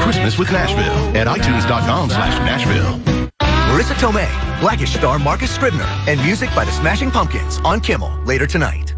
Christmas with Nashville at iTunes.com/Nashville. Marissa Tomei, Blackish star Marcus Scribner, and music by the Smashing Pumpkins on Kimmel later tonight.